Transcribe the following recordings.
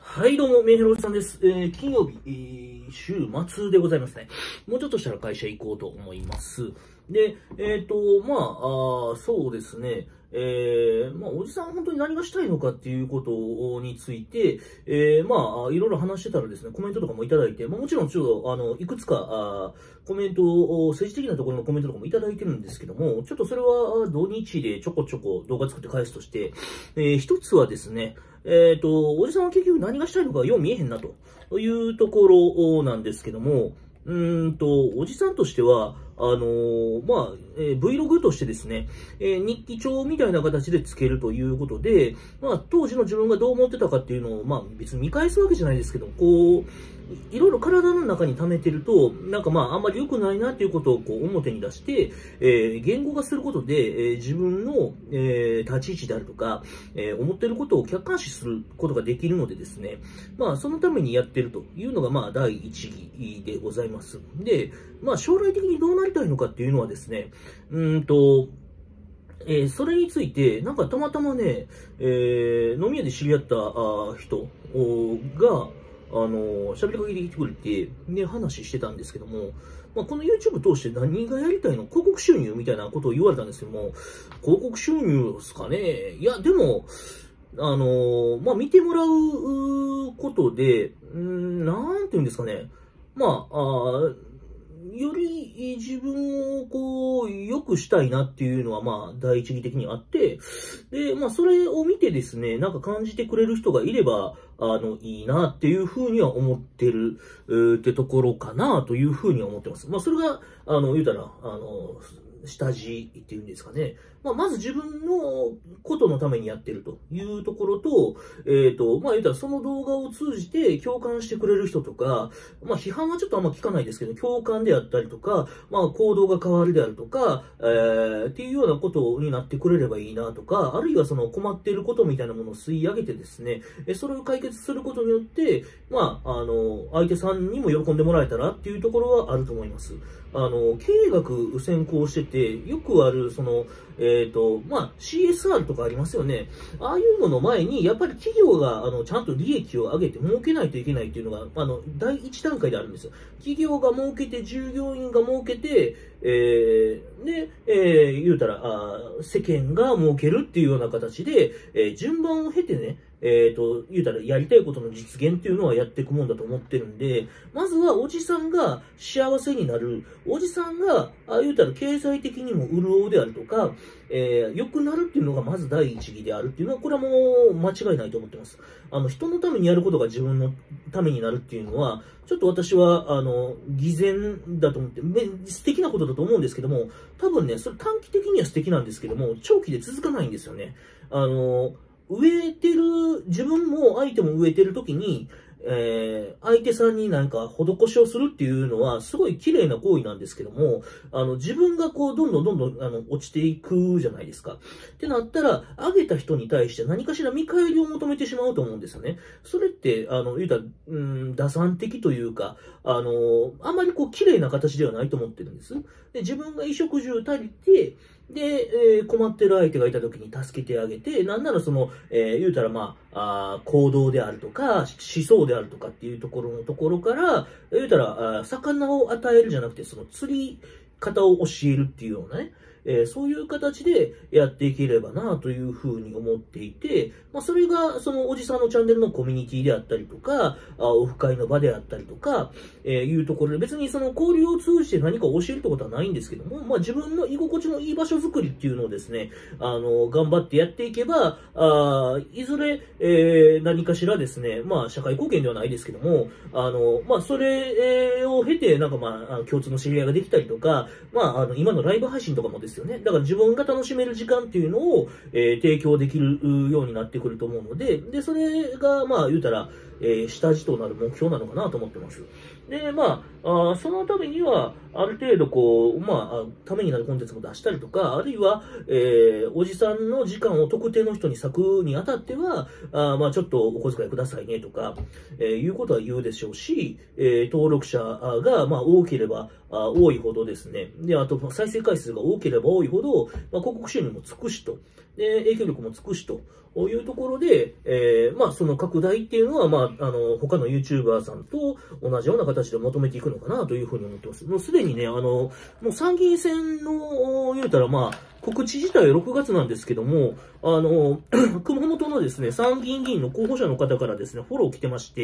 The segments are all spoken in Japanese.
はい、どうも、メンヘロおじさんです。金曜日、週末でございますね。もうちょっとしたら会社行こうと思います。で、そうですね。おじさん本当に何がしたいのかっていうことについて、いろいろ話してたらですね、コメントとかもいただいて、もちろんちょっと、いくつか、コメントを、政治的なところのコメントとかもいただいてるんですけども、ちょっとそれは土日でちょこちょこ動画作って返すとして、一つはですね、おじさんは結局何がしたいのかよう見えへんなというところなんですけども、おじさんとしては、Vlog としてですね、日記帳みたいな形でつけるということで、当時の自分がどう思ってたかっていうのを、別に見返すわけじゃないですけど、いろいろ体の中に溜めてると、あんまり良くないなっていうことを表に出して、言語化することで、自分の、立ち位置であるとか、思ってることを客観視することができるのでですね、そのためにやってるというのが、第一義でございます。で、将来的にどうなりたいのかっていうのはですね、それについて、たまたまね、飲み屋で知り合った人が、喋りかけてきてくれて、で、話してたんですけども、この YouTube 通して何がやりたいの？広告収入みたいなことを言われたんですけども、広告収入ですかね。いや、でも、見てもらうことで、なんていうんですかね。より自分を良くしたいなっていうのは第一義的にあって、で、それを見てですね、感じてくれる人がいれば、いいなっていうふうには思ってる、ってところかなというふうには思ってます。それが、言うたら、下地っていうんですかね。まず自分のことのためにやってるというところと、言うたらその動画を通じて共感してくれる人とか、批判はちょっとあんま聞かないですけど、共感であったりとか、行動が変わるであるとか、っていうようなことになってくれればいいなとか、あるいはその困っていることみたいなものを吸い上げてですね、それを解決することによって、相手さんにも喜んでもらえたらっていうところはあると思います。経営学専攻してて、よくある、CSR とかありますよね。ああいうのの前に、やっぱり企業が、ちゃんと利益を上げて儲けないといけないっていうのが、第一段階であるんですよ。企業が儲けて、従業員が儲けて、言うたら、世間が儲けるっていうような形で、順番を経てね、言うたらやりたいことの実現っていうのはやっていくもんだと思ってるんで、まずはおじさんが幸せになる、おじさんが、言うたら経済的にも潤うであるとか、良くなるっていうのがまず第一義であるっていうのは、これはもう間違いないと思ってます。人のためにやることが自分のためになるっていうのは、ちょっと私は、偽善だと思って、素敵なことだと思うんですけども、多分ね、それ短期的には素敵なんですけども、長期で続かないんですよね。植えてる、自分も相手も植えてるときに、相手さんに施しをするっていうのは、すごい綺麗な行為なんですけども、自分がどんどん落ちていくじゃないですか。ってなったら、あげた人に対して何かしら見返りを求めてしまうと思うんですよね。それって、言うたら、打算的というか、あまり綺麗な形ではないと思ってるんです。で、自分が衣食住足りて、で、困ってる相手がいた時に助けてあげて、なんなら言うたら行動であるとか、思想であるとかっていうところから、言うたら、魚を与えるじゃなくて、その釣り方を教えるっていうようなね、そういう形でやっていければなというふうに思っていて、それがそのおじさんのチャンネルのコミュニティであったりとか、オフ会の場であったりとか、いうところで別にその交流を通じて何かを教えるってことはないんですけども、自分の居心地のいい場所づくりっていうのをですね、頑張ってやっていけば、いずれ、何かしらですね、社会貢献ではないですけども、それを経て、共通の知り合いができたりとか、今のライブ配信とかもですよね。だから自分が楽しめる時間っていうのを、提供できるようになってくると思うので、それが、言うたら、下地となる目標なのかなと思ってます。で、そのためには、ある程度ためになるコンテンツも出したりとか、あるいは、おじさんの時間を特定の人に割くにあたっては、ちょっとお小遣いくださいねとか、いうことは言うでしょうし、登録者が、多ければ多いほどですね、で、あと、再生回数が多ければ多いほど、広告収入もつくしと。 で、影響力もつくしというところで、まあ、その拡大っていうのは、まあ、他の YouTuber さんと同じような形で求めていくのかなというふうに思ってます。もうすでにね、もう参議院選の、言うたらまあ、告知自体は6月なんですけども、熊本のですね、参議院議員の候補者の方からですね、フォロー来てまして、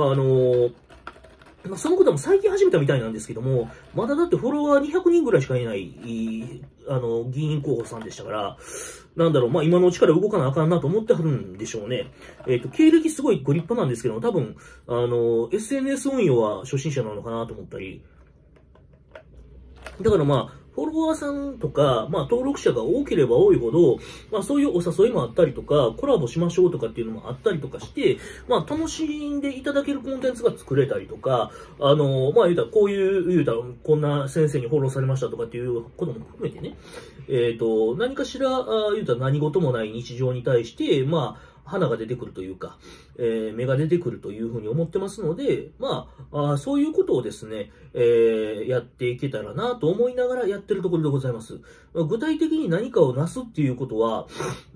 まあ、そのことも最近始めたみたいなんですけども、まだだってフォロワー200人ぐらいしかいない、議員候補さんでしたから、なんだろう、まあ今のうちから動かなあかんなと思ってはるんでしょうね。経歴すごいご立派なんですけども、多分、SNS 運用は初心者なのかなと思ったり、だからまあ、フォロワーさんとか、まあ登録者が多ければ多いほど、まあそういうお誘いもあったりとか、コラボしましょうとかっていうのもあったりとかして、まあ楽しんでいただけるコンテンツが作れたりとか、まあ言うたらこういう、言うたらこんな先生にフォローされましたとかっていうことも含めてね、何かしら、言うたら何事もない日常に対して、まあ、花が出てくるというか、芽が出てくるというふうに思ってますので、まあ、そういうことをですね、やっていけたらなと思いながらやってるところでございます。具体的に何かをなすっていうことは、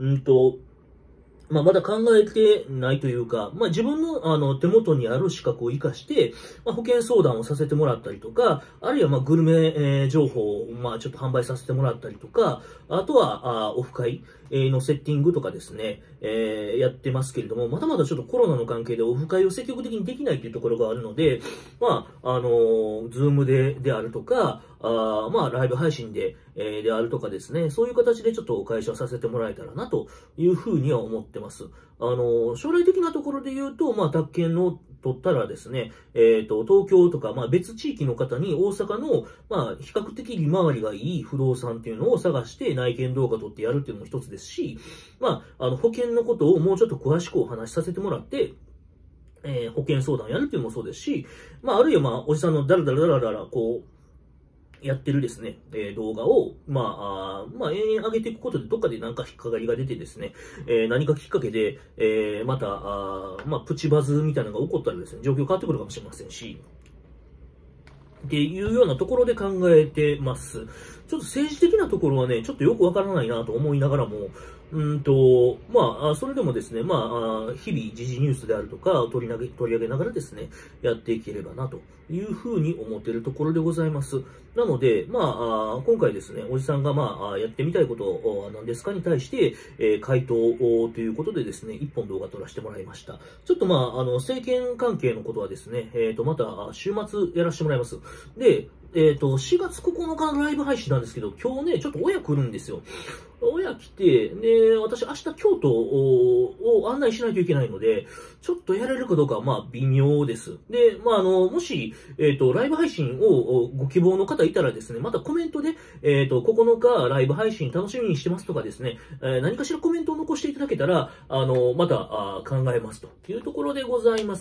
まあ、まだ考えてないというか、まあ、自分の手元にある資格を活かして、まあ、保険相談をさせてもらったりとか、あるいはまあグルメ、情報をまあちょっと販売させてもらったりとか、あとはオフ会のセッティングとかですね、やってますけれども、まだまだちょっとコロナの関係でオフ会を積極的にできないというところがあるので、まあ、ズームであるとか、まあ、ライブ配信であるとかですね、そういう形でちょっと開催させてもらえたらなというふうには思ってます。将来的なところで言うと、まあ、宅建の取ったらですね、東京とか、まあ、別地域の方に大阪の、まあ、比較的利回りがいい不動産っていうのを探して内見動画撮ってやるっていうのも一つですし、まあ、保険のことをもうちょっと詳しくお話しさせてもらって、保険相談やるっていうのもそうですし、まあ、あるいはまあ、おじさんのダラダラダラダラ、こう、やってるですね、動画を、まあ、延々上げていくことで、どっかでなんか引っかかりが出てですね、何かきっかけで、また、まあ、プチバズみたいなのが起こったらですね、状況変わってくるかもしれませんし、っていうようなところで考えてます。ちょっと政治的なところはね、ちょっとよくわからないなと思いながらも、まあ、それでもですね、まあ、日々時事ニュースであるとか取り上げながらですね、やっていければなというふうに思っているところでございます。なので、まあ、今回ですね、おじさんがまあ、やってみたいことは何ですかに対して、回答ということでですね、一本動画撮らせてもらいました。ちょっとまあ、政権関係のことはですね、また週末やらせてもらいます。で、4月9日のライブ配信なんですけど、今日ね、ちょっと親来るんですよ。親来て、で、私明日京都を案内しないといけないので、ちょっとやれるかどうかはまあ微妙です。で、まあもし、ライブ配信をご希望の方いたらですね、またコメントで、9日ライブ配信楽しみにしてますとかですね、何かしらコメントを残していただけたら、また考えますというところでございます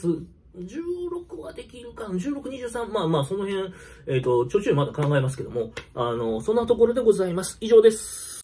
。16はできるかな ?16、23、まあまあその辺、ちょいちょいまだ考えますけども、そんなところでございます。以上です。